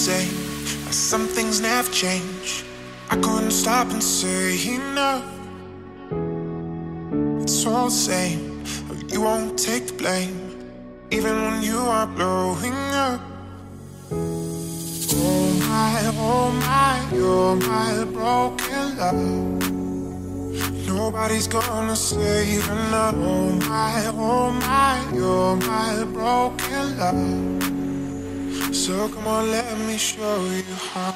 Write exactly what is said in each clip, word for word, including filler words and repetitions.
same, but some things never change. I couldn't stop and say enough. It's all the same, but you won't take the blame, even when you are blowing up. Oh my, oh my, you're my broken love. Nobody's gonna save you now. Oh my, oh my, you're my broken love. So come on, let me show you how.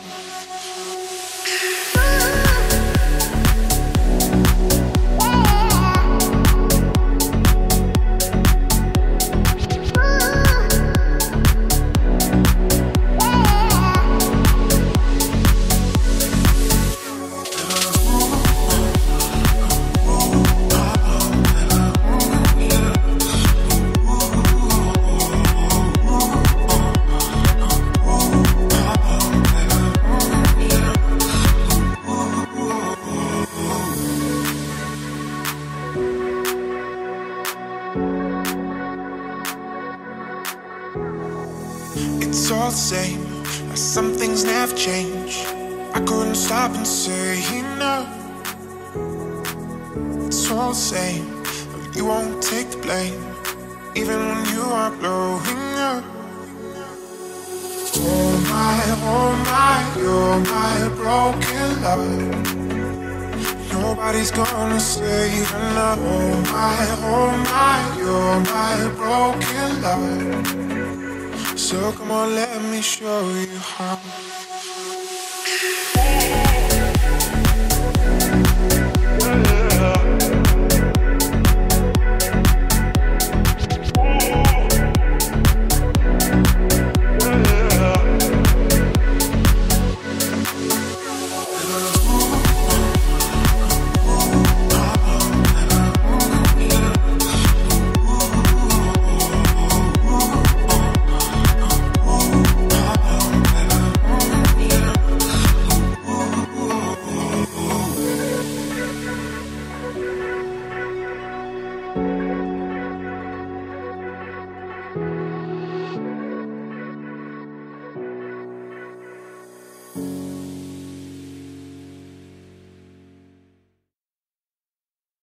It's all the same, but some things never change. I couldn't stop and say enough. It's all the same, but you won't take the blame, even when you are blowing up. Oh my, oh my, you're my broken love. Nobody's gonna save you now. Oh my, oh my, you're my broken love. So come on, let me show you how.